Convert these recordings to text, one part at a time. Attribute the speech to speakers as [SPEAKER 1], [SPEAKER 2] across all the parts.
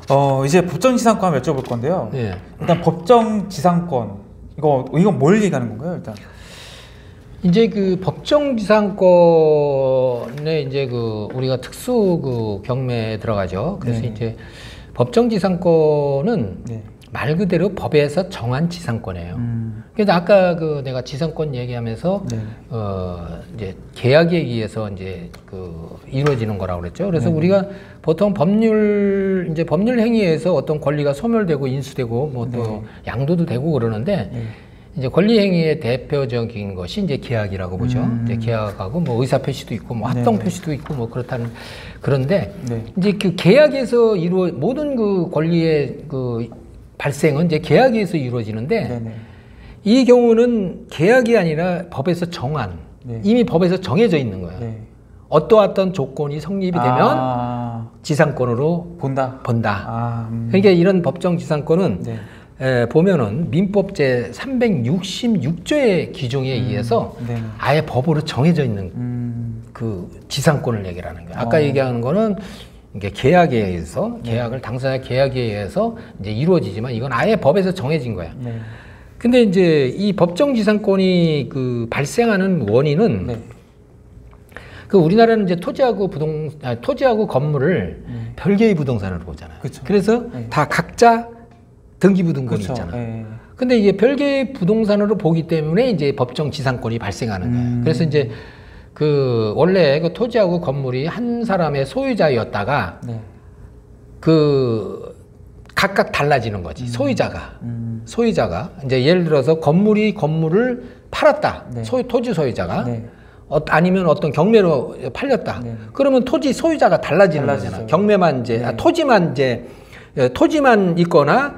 [SPEAKER 1] 이제 법정지상권 한번 여쭤볼 건데요.
[SPEAKER 2] 예.
[SPEAKER 1] 일단 법정지상권 이건 뭘 얘기하는 건가요, 일단?
[SPEAKER 2] 이제 그 법정지상권에 이제 그 우리가 특수 그 경매에 들어가죠. 그래서
[SPEAKER 1] 네.
[SPEAKER 2] 이제 법정지상권은
[SPEAKER 1] 네.
[SPEAKER 2] 말 그대로 법에서 정한 지상권이에요. 그래서 아까 그 내가 지상권 얘기하면서
[SPEAKER 1] 네.
[SPEAKER 2] 이제 계약에 의해서 이제 그 이루어지는 거라고 그랬죠. 그래서
[SPEAKER 1] 네.
[SPEAKER 2] 우리가 보통 법률 행위에서 어떤 권리가 소멸되고 인수되고 뭐 또
[SPEAKER 1] 네.
[SPEAKER 2] 양도도 되고 그러는데
[SPEAKER 1] 네.
[SPEAKER 2] 이제 권리 행위의 대표적인 것이 이제 계약이라고 보죠. 이제 계약하고 뭐 의사 표시도 있고 뭐 합동
[SPEAKER 1] 네.
[SPEAKER 2] 표시도 있고 뭐 그렇다는 그런데
[SPEAKER 1] 네.
[SPEAKER 2] 이제 그 계약에서 모든 그 권리의 그 발생은 이제 계약에서 이루어지는데
[SPEAKER 1] 네. 네.
[SPEAKER 2] 이 경우는 계약이 아니라 법에서 정한
[SPEAKER 1] 네.
[SPEAKER 2] 이미 법에서 정해져 있는 거예요.
[SPEAKER 1] 네.
[SPEAKER 2] 어떠한 조건이 성립이 되면 지상권으로
[SPEAKER 1] 본다.
[SPEAKER 2] 그러니까 이런 법정 지상권은
[SPEAKER 1] 네.
[SPEAKER 2] 보면은 민법 제 366조의 규정에 의해서
[SPEAKER 1] 네.
[SPEAKER 2] 아예 법으로 정해져 있는 그 지상권을 얘기하는 거예요. 아까 얘기하는 거는 이게 계약에 의해서 당사자 계약에 의해서 이제 이루어지지만 이건 아예 법에서 정해진 거야.
[SPEAKER 1] 네.
[SPEAKER 2] 근데 이제 이 법정 지상권이 그 발생하는 원인은
[SPEAKER 1] 네.
[SPEAKER 2] 그 우리나라는 이제 토지하고 건물을 별개의 부동산으로 보잖아요.
[SPEAKER 1] 그쵸.
[SPEAKER 2] 그래서
[SPEAKER 1] 네.
[SPEAKER 2] 다 각자 등기부등본이
[SPEAKER 1] 그쵸.
[SPEAKER 2] 있잖아.
[SPEAKER 1] 네.
[SPEAKER 2] 근데 이게 별개의 부동산으로 보기 때문에 이제 법정 지상권이 발생하는 거예요. 그래서 이제 그 원래 그 토지하고 건물이 한 사람의 소유자였다가
[SPEAKER 1] 네.
[SPEAKER 2] 그 각각 달라지는 거지. 소유자가 이제 예를 들어서 건물을 팔았다.
[SPEAKER 1] 네.
[SPEAKER 2] 토지 소유자가
[SPEAKER 1] 네.
[SPEAKER 2] 아니면 어떤 경매로 팔렸다.
[SPEAKER 1] 네.
[SPEAKER 2] 그러면 토지 소유자가 달라지는
[SPEAKER 1] 달라지죠.
[SPEAKER 2] 거잖아. 경매만 이제
[SPEAKER 1] 네.
[SPEAKER 2] 토지만 있거나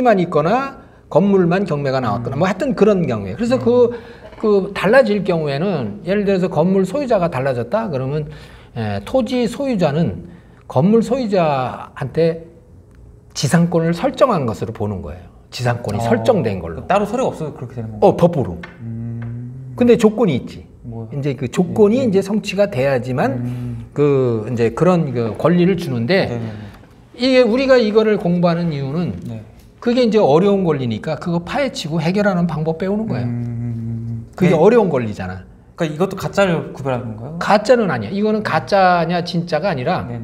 [SPEAKER 2] 건물만 경매가 나왔거나 뭐 하여튼 그런 경우에. 그래서 그 달라질 경우에는 예를 들어서 건물 소유자가 달라졌다 그러면 토지 소유자는 건물 소유자한테 지상권을 설정한 것으로 보는 거예요. 지상권이 설정된 걸로.
[SPEAKER 1] 따로 서류가 없어도 그렇게 되는 건가요?
[SPEAKER 2] 법으로. 근데 조건이 있지.
[SPEAKER 1] 뭐요?
[SPEAKER 2] 이제 그 조건이 이제 성취가 돼야지만 그 이제 그런 그 권리를 주는데
[SPEAKER 1] 네네.
[SPEAKER 2] 이게 우리가 이거를 공부하는 이유는
[SPEAKER 1] 네.
[SPEAKER 2] 그게 이제 어려운 권리니까 그거 파헤치고 해결하는 방법 배우는 거예요. 그게
[SPEAKER 1] 네.
[SPEAKER 2] 어려운 권리잖아.
[SPEAKER 1] 그러니까 이것도 가짜를 구별하는 건가요?
[SPEAKER 2] 가짜는 아니야. 이거는 가짜냐 진짜가 아니라
[SPEAKER 1] 네네.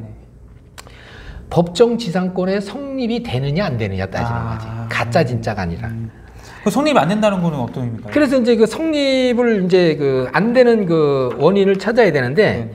[SPEAKER 2] 법정 지상권의 성립이 되느냐 안 되느냐 따지는 거지. 가짜 진짜가 아니라.
[SPEAKER 1] 그 성립이 안 된다는 거는 어떤 의미인가요?
[SPEAKER 2] 그래서 이제 그 성립을 이제 그 안 되는 그 원인을 찾아야 되는데
[SPEAKER 1] 네네.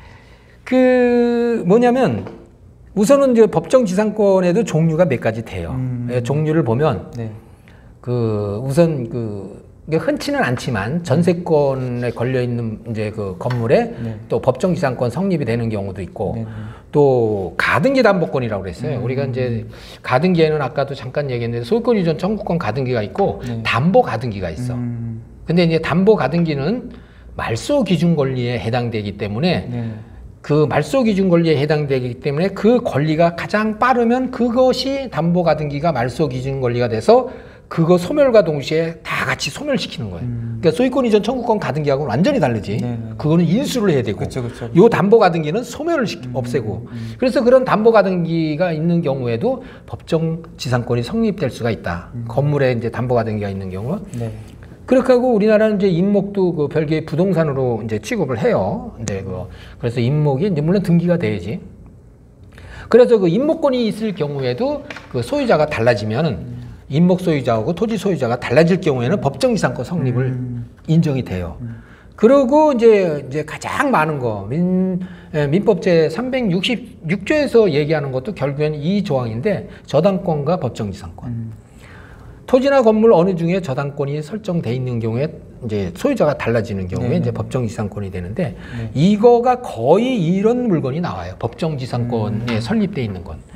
[SPEAKER 2] 그 뭐냐면 우선은 이제 법정 지상권에도 종류가 몇 가지 돼요. 종류를 보면
[SPEAKER 1] 네.
[SPEAKER 2] 그 우선 이게 흔치는 않지만 전세권에 걸려 있는 이제 그 건물에
[SPEAKER 1] 네.
[SPEAKER 2] 또 법정 지상권 성립이 되는 경우도 있고
[SPEAKER 1] 네네.
[SPEAKER 2] 또 가등기 담보권이라고 그랬어요. 우리가 이제 가등기에는 아까도 잠깐 얘기했는데 소유권 이전 청구권 가등기가 있고
[SPEAKER 1] 네.
[SPEAKER 2] 담보 가등기가 있어. 근데 이제 담보 가등기는 말소 기준 권리에 해당되기 때문에
[SPEAKER 1] 네.
[SPEAKER 2] 그 말소 기준 권리에 해당되기 때문에 그 권리가 가장 빠르면 그것이 담보 가등기가 말소 기준 권리가 돼서 그거 소멸과 동시에 다 같이 소멸시키는 거예요. 그러니까 소유권 이전 청구권 가등기하고는 완전히 다르지.
[SPEAKER 1] 네네.
[SPEAKER 2] 그거는 인수를 해야 되고.
[SPEAKER 1] 그쵸.
[SPEAKER 2] 요 담보 가등기는 소멸을 없애고. 그래서 그런 담보 가등기가 있는 경우에도 법정 지상권이 성립될 수가 있다. 건물에 이제 담보 가등기가 있는 경우.
[SPEAKER 1] 네.
[SPEAKER 2] 그렇게 하고 우리나라는 이제 임목도 그 별개의 부동산으로 이제 취급을 해요. 이제 그래서 임목이 이제 물론 등기가 돼야지. 그래서 그 임목권이 있을 경우에도 그 소유자가 달라지면은 임목 소유자하고 토지 소유자가 달라질 경우에는 법정 지상권 성립을 인정이 돼요. 그리고 이제 가장 많은 거 민법 제 366조에서 얘기하는 것도 결국엔 이 조항인데 저당권과 법정 지상권. 토지나 건물 어느 중에 저당권이 설정돼 있는 경우에 이제 소유자가 달라지는 경우에
[SPEAKER 1] 네네.
[SPEAKER 2] 이제 법정 지상권이 되는데 이거가 거의 이런 물건이 나와요. 법정 지상권에 설립돼 있는 건.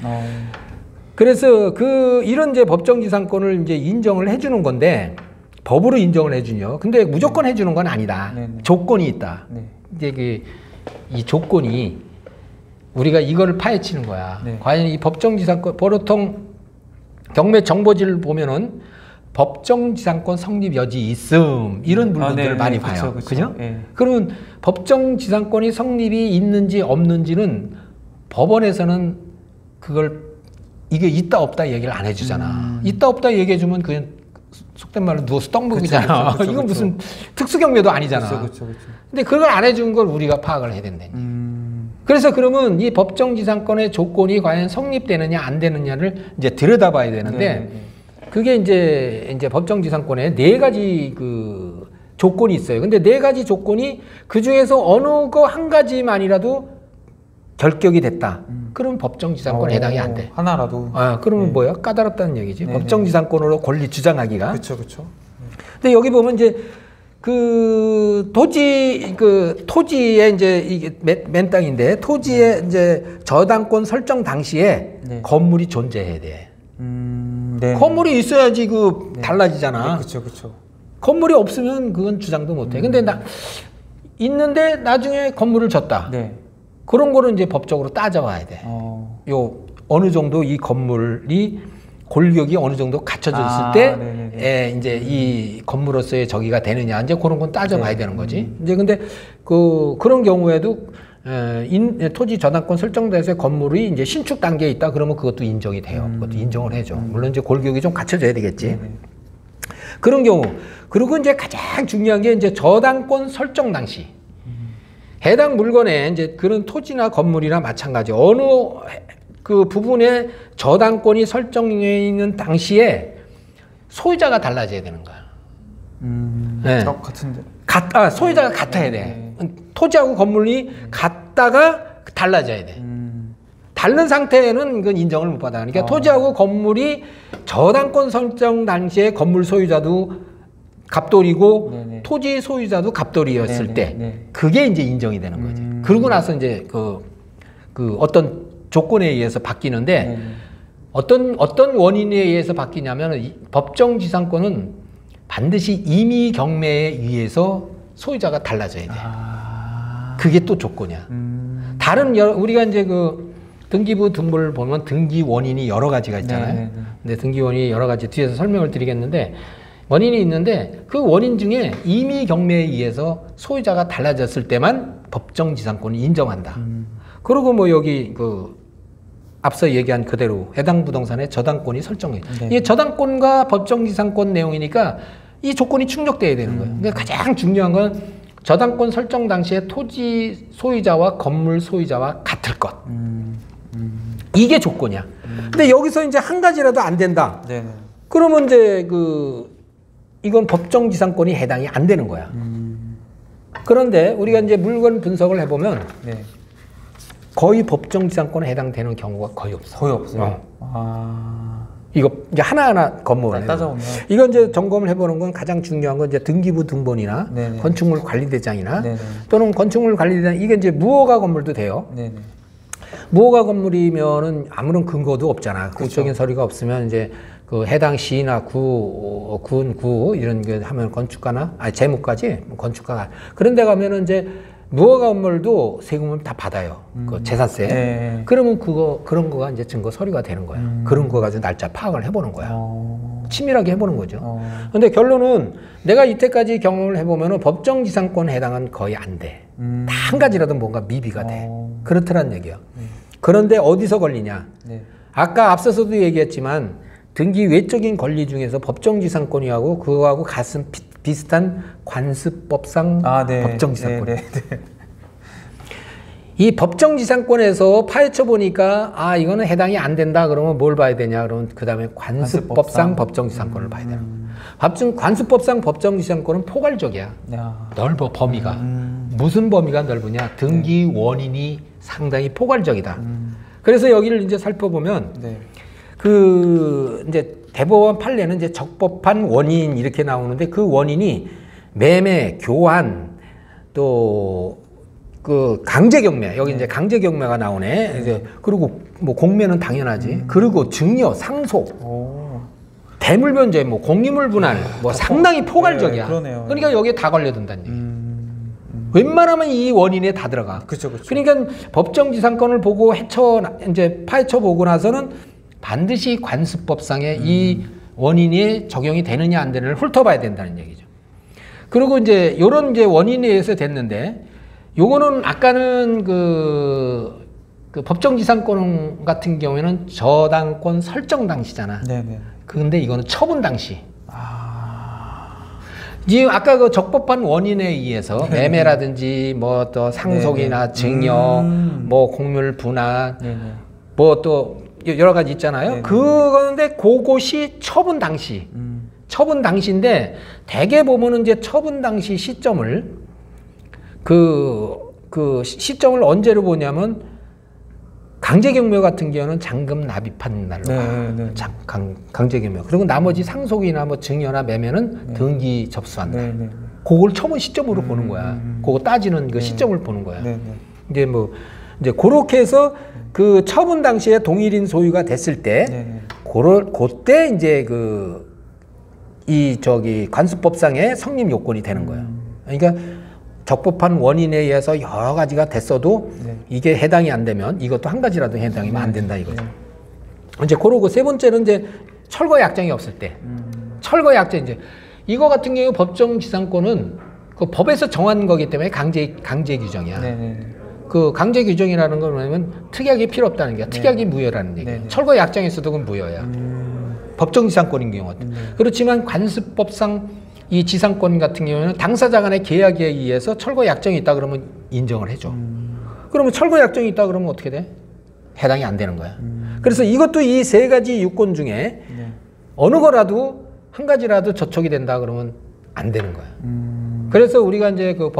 [SPEAKER 2] 그래서 이런 이제 법정 지상권을 이제 인정을 해주는 건데 법으로 인정을 해주죠. 근데 무조건 해주는 건 아니다.
[SPEAKER 1] 네네.
[SPEAKER 2] 조건이 있다.
[SPEAKER 1] 네.
[SPEAKER 2] 이제 이 조건이 우리가 이거를 파헤치는 거야.
[SPEAKER 1] 네.
[SPEAKER 2] 과연 이 법정 지상권 보통 경매 정보지를 보면은 법정 지상권 성립 여지 있음 이런 물건들을 많이 봐요. 그죠?
[SPEAKER 1] 네.
[SPEAKER 2] 그러면 법정 지상권이 성립이 있는지 없는지는 법원에서는 그걸 이게 있다 없다 얘기를 안 해주잖아. 있다 없다 얘기해주면 그냥 속된 말로 누워서 떡 먹이잖아. 이건 무슨 특수경매도 아니잖아.
[SPEAKER 1] 그쵸.
[SPEAKER 2] 근데 그걸 안 해준 걸 우리가 파악을 해야 된다니. 그래서 그러면 이 법정지상권의 조건이 과연 성립되느냐 안 되느냐를 이제 들여다봐야 되는데 그게 이제 법정지상권에 4가지 그 조건이 있어요. 근데 4가지 조건이 그 중에서 어느 거 한 가지만이라도 결격이 됐다. 그럼 법정지상권 해당이 안 돼.
[SPEAKER 1] 하나라도.
[SPEAKER 2] 그러면 뭐야? 까다롭다는 얘기지. 법정지상권으로 권리 주장하기가.
[SPEAKER 1] 그쵸.
[SPEAKER 2] 근데 여기 보면 이제 그 토지에 이제 이게 맨 땅인데 토지에 이제 저당권 설정 당시에 건물이 존재해야 돼. 건물이 있어야지 달라지잖아.
[SPEAKER 1] 그쵸.
[SPEAKER 2] 건물이 없으면 그건 주장도 못 해. 근데 있는데 나중에 건물을 줬다. 그런 거는 이제 법적으로 따져봐야 돼. 어느 정도 이 건물이 골격이 어느 정도 갖춰졌을 때, 이제 이 건물로서의 저기가 되느냐, 이제 그런 건 따져봐야 되는 거지. 이제 근데 그런 경우에도 토지 저당권 설정돼서 건물이 이제 신축 단계에 있다 그러면 그것도 인정이 돼요. 그것도 인정을 해줘. 물론 이제 골격이 좀 갖춰져야 되겠지. 그런 경우. 그리고 이제 가장 중요한 게 이제 저당권 설정 당시. 해당 물건에 이제 그런 토지나 건물이나 마찬가지 어느 그 부분에 저당권이 설정해 있는 당시에 소유자가 달라져야 되는 거야.
[SPEAKER 1] 같은데.
[SPEAKER 2] 소유자가 같아야 돼. 토지하고 건물이 같다가 달라져야 돼. 다른 상태에는 이건 인정을 못 받아. 그러니까 토지하고 건물이 저당권 설정 당시에 건물 소유자도 갑돌이고 토지 소유자도 갑돌이었을 때 그게 이제 인정이 되는 거지. 그러고 나서 이제 그 어떤 조건에 의해서 바뀌는데 어떤 원인에 의해서 바뀌냐면 법정지상권은 반드시 임의 경매에 의해서 소유자가 달라져야 돼. 그게 또 조건이야. 다른 우리가 이제 등기부 등본을 보면 등기 원인이 여러 가지가 있잖아요. 근데 등기 원인이 여러 가지 뒤에서 설명을 드리겠는데 원인이 있는데 그 원인 중에 임의 경매에 의해서 소유자가 달라졌을 때만 법정지상권을 인정한다. 그리고 뭐 여기 앞서 얘기한 그대로 해당 부동산의 저당권이 설정해. 이게 저당권과 법정지상권 내용이니까 이 조건이 충족돼야 되는 거예요. 그러니까 가장 중요한 건 저당권 설정 당시에 토지 소유자와 건물 소유자와 같을 것. 이게 조건이야. 근데 여기서 이제 한 가지라도 안 된다. 그러면 이제 이건 법정지상권이 해당이 안 되는 거야. 그런데 우리가 이제 물건 분석을 해보면 거의 법정지상권에 해당되는 경우가 거의 없어.
[SPEAKER 1] 거의 없어요.
[SPEAKER 2] 이거 이제 하나하나 검문을
[SPEAKER 1] 따져보면
[SPEAKER 2] 이건 이제 점검을 해보는 건 가장 중요한 건 이제 등기부 등본이나 건축물 관리대장이나 또는 건축물 관리대장 이게 이제 무허가 건물도 돼요. 무허가 건물이면은 아무런 근거도 없잖아. 구체적인 서류가 없으면 이제 해당 시나 구 이런 게 하면 건축가나 재무까지 건축가가 그런 데 가면은 이제 무허가 건물도 세금을 다 받아요. 그 재산세. 그러면 그런 거가 이제 증거 서류가 되는 거야. 그런 거 가지고 날짜 파악을 해보는 거야. 치밀하게 해보는 거죠. 근데 결론은 내가 이때까지 경험을 해보면은 법정지상권 해당은 거의 안 돼. 다 한 가지라도 뭔가 미비가 돼. 그렇더란 얘기야. 그런데 어디서 걸리냐? 아까 앞서서도 얘기했지만 등기 외적인 권리 중에서 법정지상권이하고 그거하고 같은 비슷한 관습법상 법정지상권. 이 법정지상권에서 파헤쳐 보니까 이거는 해당이 안 된다 그러면 뭘 봐야 되냐 그러면 그 다음에 관습법상 법정지상권을 봐야 돼요. 관습법상 법정지상권은 포괄적이야. 넓어 범위가. 무슨 범위가 넓으냐? 등기 원인이 상당히 포괄적이다. 그래서 여기를 이제 살펴보면 이제 대법원 판례는 이제 적법한 원인 이렇게 나오는데 그 원인이 매매, 교환, 또 강제경매 여기 이제 강제경매가 나오네. 이제 그리고 뭐 공매는 당연하지. 그리고 증여, 상속, 대물변제, 뭐 공유물 분할, 뭐 상당히 포괄적이야. 그러니까 여기에 다 걸려든다는 얘기. 웬만하면 이 원인에 다 들어가. 그러니까 법정지상권을 보고 이제 파헤쳐 보고 나서는 반드시 관습법상의 이 원인이 적용이 되느냐 안 되느냐를 훑어봐야 된다는 얘기죠. 그리고 이제 요런 이제 원인에 의해서 됐는데 요거는 아까는 그 법정지상권 같은 경우에는 저당권 설정 당시잖아.
[SPEAKER 1] 네네.
[SPEAKER 2] 근데 이거는 처분 당시. 지금 아까 그 적법한 원인에 의해서 매매라든지 뭐 또 상속이나 증여, 뭐 공물 분할, 뭐 또 여러 가지 있잖아요.
[SPEAKER 1] 네네.
[SPEAKER 2] 그건데 그것이 처분 당시. 처분 당시인데 대개 보면은 이제 처분 당시 시점을 그 시점을 언제로 보냐면 강제경매 같은 경우는 잔금 납입한 날로 봐. 강제경매. 그리고 나머지 상속이나 뭐 증여나 매매는 등기 접수한 날. 그걸 처분 시점으로 보는 거야. 그거 따지는 그 시점을 보는 거야. 이제 뭐 이제 그렇게 해서 그 처분 당시에 동일인 소유가 됐을 때 그때 이제 저기 관수법상의 성립 요건이 되는 거야. 그러니까 적법한 원인에 의해서 여러 가지가 됐어도 이게 해당이 안 되면 이것도 한 가지라도 해당이면 안 된다 이거죠. 이제 그러고 세 번째는 이제 철거 약정이 없을 때. 철거 약정 이제 이거 같은 경우 법정지상권은 그 법에서 정한 거기 때문에 강제 규정이야. 그 강제 규정이라는 건 뭐냐면 특약이 필요 없다는 게 특약이 무효라는 얘기야. 철거 약정에서도 그건 무효야. 법정지상권인 경우는. 그렇지만 관습법상 이 지상권 같은 경우에는 당사자 간의 계약에 의해서 철거 약정이 있다 그러면 인정을 해줘. 그러면 철거 약정이 있다 그러면 어떻게 돼? 해당이 안 되는 거야. 그래서 이것도 이 세 가지 유권 중에 어느 거라도 한 가지라도 저촉이 된다 그러면 안 되는 거야. 그래서 우리가 이제 그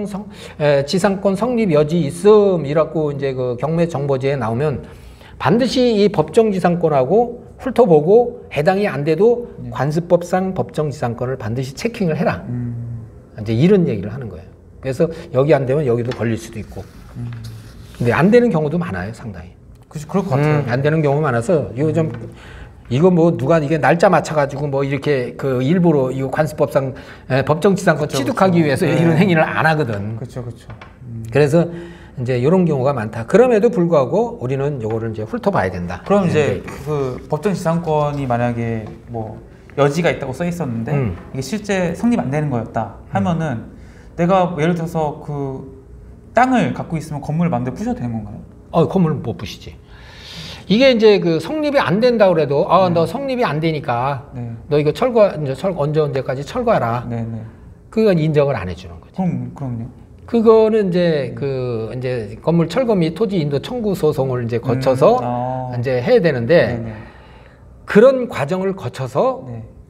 [SPEAKER 2] 지상권 성립 여지 있음이라고 이제 그 경매 정보지에 나오면 반드시 이 법정지상권하고 훑어보고 해당이 안 돼도 관습법상 법정지상권을 반드시 체킹을 해라. 이제 이런 얘기를 하는 거예요. 그래서 여기 안 되면 여기도 걸릴 수도 있고. 근데 안 되는 경우도 많아요, 상당히.
[SPEAKER 1] 그렇죠, 그럴 것 같아요.
[SPEAKER 2] 안 되는 경우 많아서 이거 뭐 누가 이게 날짜 맞춰가지고 뭐 이렇게 그 일부러 이거 관습법상 법정지상권 취득하기 위해서 이런 행위를 안 하거든.
[SPEAKER 1] 그렇죠.
[SPEAKER 2] 그래서 이제 이런 경우가 많다. 그럼에도 불구하고 우리는 요거를 이제 훑어봐야 된다.
[SPEAKER 1] 그럼 이제 그 법정지상권이 만약에 뭐 여지가 있다고 써 있었는데 이게 실제 성립 안 되는 거였다 하면은 내가 예를 들어서 그 땅을 갖고 있으면 건물을 마음대로 부셔도 되는 건가요?
[SPEAKER 2] 건물을 못 부시지. 이게 이제 그 성립이 안 된다 그래도 너 성립이 안 되니까 너 이거 언제까지 철거하라. 그건 인정을 안 해주는 거지.
[SPEAKER 1] 그럼요.
[SPEAKER 2] 그거는 이제 이제 건물 철거 및 토지 인도 청구 소송을 이제 거쳐서 이제 해야 되는데 그런 과정을 거쳐서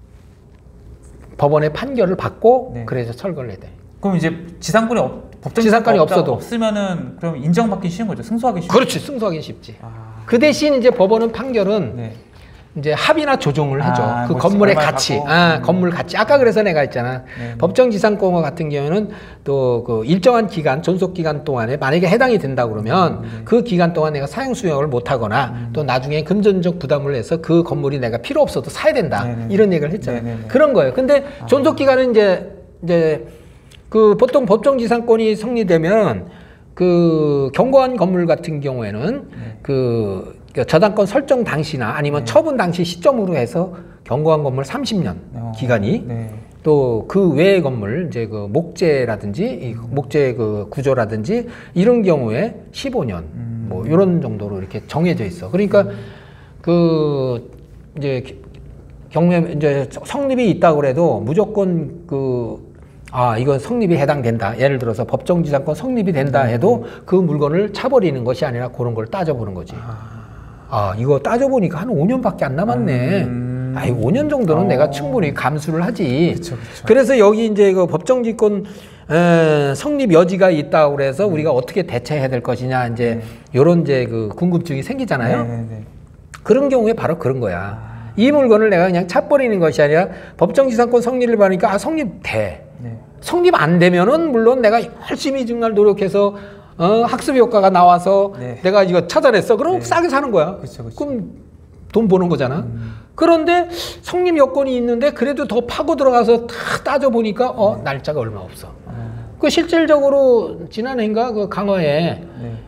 [SPEAKER 2] 법원의 판결을 받고 그래서 철거를 해야 돼.
[SPEAKER 1] 그럼 이제 법정지상권이 없어도 없으면은 그럼 인정받기 쉬운 거죠. 승소하기 쉬운.
[SPEAKER 2] 그렇지, 승소하기 쉽지. 그 대신 이제 법원은 판결은 이제 합의나 조정을 해줘. 그 건물의 가치, 건물 가치. 아까 그래서 내가 했잖아. 법정지상권 같은 경우는 또 그 일정한 기간, 존속 기간 동안에 만약에 해당이 된다 그러면 그 기간 동안 내가 사용 수용을 못 하거나 또 나중에 금전적 부담을 해서 그 건물이 내가 필요 없어도 사야 된다. 이런 얘기를 했잖아. 그런 거예요. 근데 존속 기간은 이제 그 보통 법정지상권이 성립되면 그 경고한 건물 같은 경우에는 그 저당권 설정 당시나 아니면 처분 당시 시점으로 해서 경고한 건물 30년 기간이 또 그 외의 건물 이제 그 목재라든지 목재 그 구조라든지 이런 경우에 15년 뭐 이런 정도로 이렇게 정해져 있어. 그러니까 그 이제 경매 이제 성립이 있다고 그래도 무조건 이건 성립이 해당된다. 예를 들어서 법정지상권 성립이 된다 해도 그 물건을 차버리는 것이 아니라 그런 걸 따져보는 거지. 이거 따져보니까 한 5년밖에 안 남았네. 5년 정도는 내가 충분히 감수를 하지.
[SPEAKER 1] 그쵸.
[SPEAKER 2] 그래서 여기 이제 그 법정지권 성립 여지가 있다고 그래서 우리가 어떻게 대처해야 될 것이냐 이제 요런 이제 그 궁금증이 생기잖아요. 그런 경우에 바로 그런 거야. 이 물건을 내가 그냥 차버리는 것이 아니라 법정지상권 성립을 받으니까 성립돼. 성립 안 되면은 물론 내가 열심히 정말 노력해서 학습 효과가 나와서 내가 이거 찾아냈어. 그럼 싸게 사는 거야. 그럼 돈 버는 거잖아. 그런데 성립 여건이 있는데 그래도 더 파고 들어가서 다 따져보니까 날짜가 얼마 없어. 그 실질적으로 지난해인가 그 강화에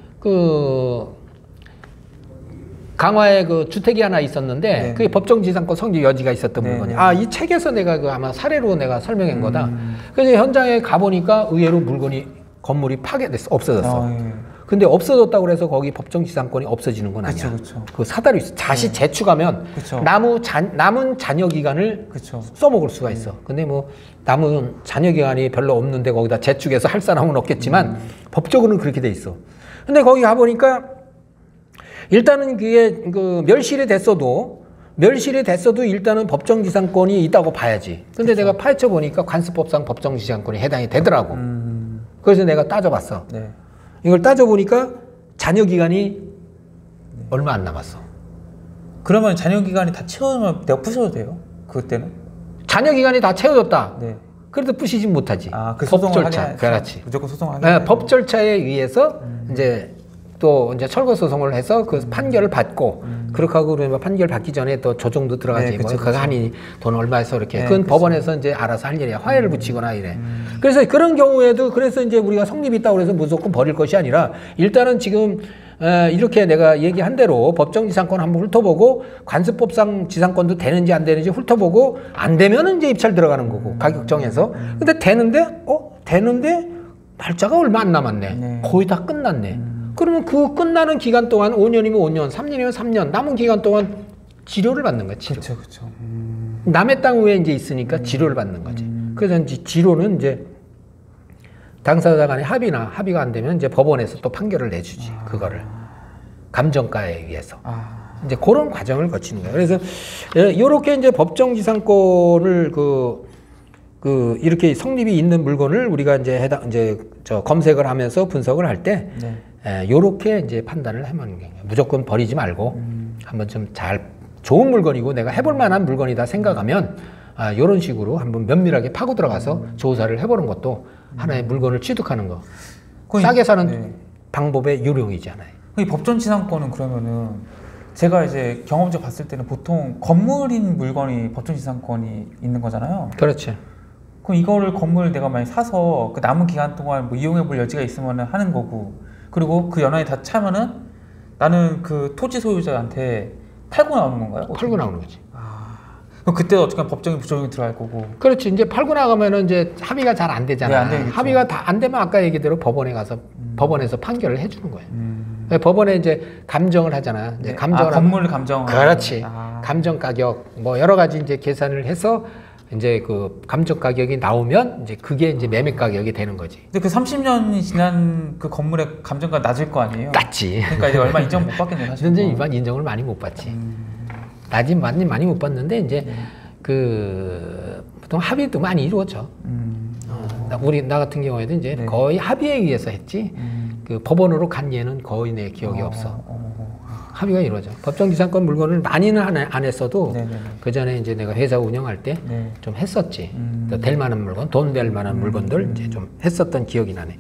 [SPEAKER 2] 강화에 그 주택이 하나 있었는데 그게 법정지상권 성립 여지가 있었던 물건이야. 이 책에서 내가 그 아마 사례로 내가 설명한 거다. 그래서 현장에 가보니까 의외로 건물이 파괴됐어. 없어졌어. 근데 없어졌다고 해서 거기 법정지상권이 없어지는 건 아니야.
[SPEAKER 1] 그쵸.
[SPEAKER 2] 그 사다리 있어. 다시 재축하면
[SPEAKER 1] 그쵸.
[SPEAKER 2] 남은 잔여 기간을
[SPEAKER 1] 그쵸.
[SPEAKER 2] 써먹을 수가 있어. 근데 뭐 남은 잔여 기간이 별로 없는데 거기다 재축해서 할 사람은 없겠지만 법적으로는 그렇게 돼 있어. 근데 거기 가보니까 일단은 그게 그 멸실이 됐어도 일단은 법정지상권이 있다고 봐야지. 근데
[SPEAKER 1] 그쵸.
[SPEAKER 2] 내가 파헤쳐 보니까 관습법상 법정지상권이 해당이 되더라고. 그래서 내가 따져봤어.
[SPEAKER 1] 네.
[SPEAKER 2] 이걸 따져보니까 잔여 기간이 얼마 안 남았어.
[SPEAKER 1] 그러면 잔여 기간이 다 채우면 내가 부셔도 돼요? 그때는?
[SPEAKER 2] 잔여 기간이 다 채워졌다.
[SPEAKER 1] 네.
[SPEAKER 2] 그래도 부시진 못하지.
[SPEAKER 1] 그
[SPEAKER 2] 법
[SPEAKER 1] 소송을
[SPEAKER 2] 절차. 그렇지.
[SPEAKER 1] 무조건 소송하게.
[SPEAKER 2] 네, 법 절차에 의해서 이제 또 이제 철거 소송을 해서 그 판결을 받고 그렇게 하고 그러면 판결 받기 전에 또 조정도 들어가지.
[SPEAKER 1] 네,
[SPEAKER 2] 뭐
[SPEAKER 1] 그쵸,
[SPEAKER 2] 그거
[SPEAKER 1] 그쵸.
[SPEAKER 2] 하니 돈 얼마 해서 이렇게.
[SPEAKER 1] 네,
[SPEAKER 2] 그건
[SPEAKER 1] 그쵸.
[SPEAKER 2] 법원에서 이제 알아서 할 일이야. 화해를 붙이거나 이래. 그래서 그런 경우에도 그래서 이제 우리가 성립이 있다고 해서 무조건 버릴 것이 아니라 일단은 지금 이렇게 내가 얘기한 대로 법정지상권 한번 훑어보고 관습법상 지상권도 되는지 안 되는지 훑어보고 안 되면은 이제 입찰 들어가는 거고 가격 정해서. 근데 되는데 날짜가 얼마 안 남았네.
[SPEAKER 1] 네.
[SPEAKER 2] 거의 다 끝났네. 그러면 그 끝나는 기간 동안 5년이면 5년, 3년이면 3년 남은 기간 동안 지료를 받는 거야. 지료.
[SPEAKER 1] 그렇죠.
[SPEAKER 2] 남의 땅 위에 이제 있으니까 지료를 받는 거지. 그래서 이제 지료는 이제 당사자 간의 합의가 안 되면 이제 법원에서 또 판결을 내주지. 그거를 감정가에 의해서 이제 그런 과정을 거치는 거예요. 그래서 이렇게 이제 법정지상권을 이렇게 성립이 있는 물건을 우리가 이제 검색을 하면서 분석을 할 때 요렇게 이제 판단을 하면 무조건 버리지 말고 한번 좀 좋은 물건이고 내가 해볼 만한 물건이다 생각하면 요런 식으로 한번 면밀하게 파고 들어가서 조사를 해보는 것도 하나의 물건을 취득하는 거. 싸게 사는 방법의 요령이잖아요.
[SPEAKER 1] 이 법정지상권은 그러면은 제가 이제 경험적 봤을 때는 보통 건물인 물건이 법정지상권이 있는 거잖아요.
[SPEAKER 2] 그렇지.
[SPEAKER 1] 그럼 이거를 건물을 내가 많이 사서 그 남은 기간 동안 뭐 이용해볼 여지가 있으면 하는 거고, 그리고 그 연한이 다 차면은 나는 그 토지 소유자한테 팔고 나오는 건가요?
[SPEAKER 2] 팔고 나오는 거지.
[SPEAKER 1] 그럼 그때 어떻게 법정이 부정이 들어갈 거고.
[SPEAKER 2] 그렇지. 이제 팔고 나가면은 이제 합의가 잘 안 되잖아.
[SPEAKER 1] 네, 안 되겠죠.
[SPEAKER 2] 합의가 다 안 되면 아까 얘기대로 법원에 가서 법원에서 판결을 해주는 거예요. 법원에 이제 감정을 하잖아. 이제
[SPEAKER 1] 네.
[SPEAKER 2] 감정을
[SPEAKER 1] 건물을 감정.
[SPEAKER 2] 그렇지. 감정 가격 뭐 여러 가지 이제 계산을 해서 이제 그 감정 가격이 나오면 이제 그게 이제 매매 가격이 되는 거지.
[SPEAKER 1] 근데 그 30년이 지난 그 건물의 감정가 낮을 거 아니에요?
[SPEAKER 2] 낮지.
[SPEAKER 1] 그러니까 이제 얼마 인정 못 받겠네 사실.
[SPEAKER 2] 근데 일반 인정을 많이 못 받지. 낮이 많이 못 받는데 이제 그 보통 합의도 많이 이루어져. 나 같은 경우에도 이제 거의 합의에 의해서 했지. 그 법원으로 간 예는 거의 내 기억이 없어. 합의가 이루어져. 법정지상권 물건을 많이는 안 했어도 그 전에 이제 내가 회사 운영할 때 좀 했었지. 될 만한 물건, 돈 될 만한 물건들 이제 좀 했었던 기억이 나네.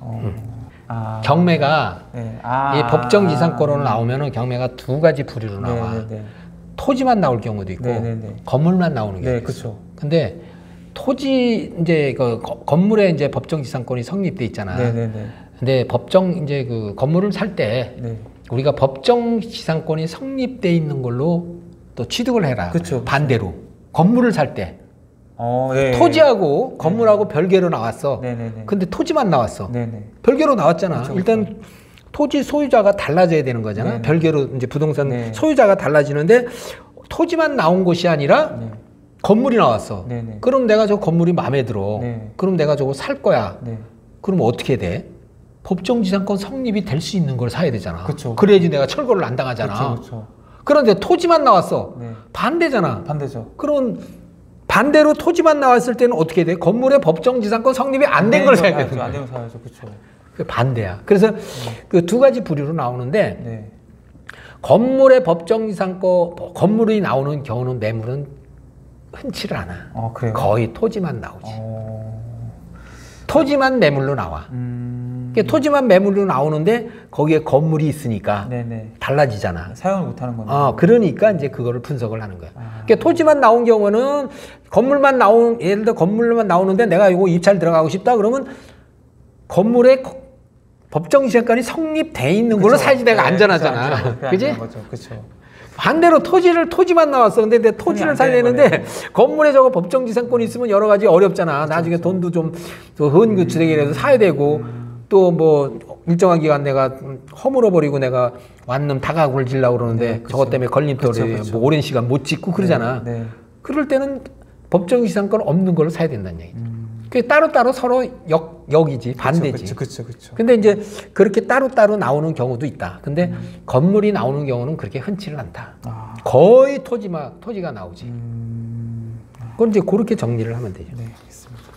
[SPEAKER 2] 경매가 이 법정지상권으로 나오면은 경매가 두 가지 부류로 나와. 토지만 나올 경우도 있고 건물만 나오는 경우도 있어.
[SPEAKER 1] 그렇죠.
[SPEAKER 2] 근데 토지 이제 그 건물에 이제 법정지상권이 성립돼 있잖아. 근데 이제 그 건물을 살 때 우리가 법정지상권이 성립돼 있는 걸로 또 취득을 해라.
[SPEAKER 1] 그쵸.
[SPEAKER 2] 반대로 건물을 살 때
[SPEAKER 1] 예.
[SPEAKER 2] 토지하고 건물하고 별개로 나왔어. 근데 토지만 나왔어. 별개로 나왔잖아.
[SPEAKER 1] 그쵸,
[SPEAKER 2] 일단 토지 소유자가 달라져야 되는 거잖아. 별개로 이제 부동산 소유자가 달라지는데 토지만 나온 것이 아니라 건물이 나왔어. 그럼 내가 저 건물이 마음에 들어. 그럼 내가 저거 살 거야. 그럼 어떻게 돼? 법정지상권 성립이 될 수 있는 걸 사야 되잖아.
[SPEAKER 1] 그쵸.
[SPEAKER 2] 그래야지 내가 철거를 안 당하잖아.
[SPEAKER 1] 그쵸.
[SPEAKER 2] 그런데 토지만 나왔어. 반대잖아.
[SPEAKER 1] 반대죠.
[SPEAKER 2] 그럼 반대로 토지만 나왔을 때는 어떻게 돼? 건물의 법정지상권 성립이 안 된 걸 사야 되는 거야.
[SPEAKER 1] 안 되면 사야죠. 그렇죠.
[SPEAKER 2] 반대야. 그래서 그 두 가지 부류로 나오는데 건물의 법정지상권 건물이 나오는 경우는 매물은 흔치를 않아.
[SPEAKER 1] 그래요?
[SPEAKER 2] 거의 토지만 나오지. 토지만 매물로 나와. 토지만 매물로 나오는데 거기에 건물이 있으니까 달라지잖아.
[SPEAKER 1] 사용을 못하는 건데.
[SPEAKER 2] 그러니까 이제 그거를 분석을 하는 거야. 그러니까 토지만 나온 경우는 예를 들어 건물만 나오는데 내가 이거 입찰 들어가고 싶다 그러면 건물에 법정지상권이 성립돼 있는 걸로 사야지 내가 안전하잖아. 그지?
[SPEAKER 1] 그렇죠.
[SPEAKER 2] 반대로 토지만 나왔어. 근데 내 토지를 살려는데 건물에 저거 법정지상권이 있으면 여러 가지 어렵잖아. 나중에 돈도 좀 헌금주택이라도 사야 되고 또 뭐 일정한 기간 내가 허물어 버리고 내가 완놈 다가구를 지려고 그러는데
[SPEAKER 1] 네, 그쵸.
[SPEAKER 2] 저것 때문에 걸림돌이
[SPEAKER 1] 그쵸.
[SPEAKER 2] 뭐 오랜 시간 못 짓고 그러잖아.
[SPEAKER 1] 네, 네.
[SPEAKER 2] 그럴 때는 법정 시상권 없는 걸로 사야 된다는 얘기죠. 그 따로따로 서로 역이지 반대지.
[SPEAKER 1] 그렇죠.
[SPEAKER 2] 근데 이제 그렇게 따로따로 나오는 경우도 있다. 근데 건물이 나오는 경우는 그렇게 흔치는 않다.
[SPEAKER 1] 아.
[SPEAKER 2] 거의 토지가 나오지. 그건 이제 그렇게 정리를 하면 되죠.
[SPEAKER 1] 네, 알겠습니다.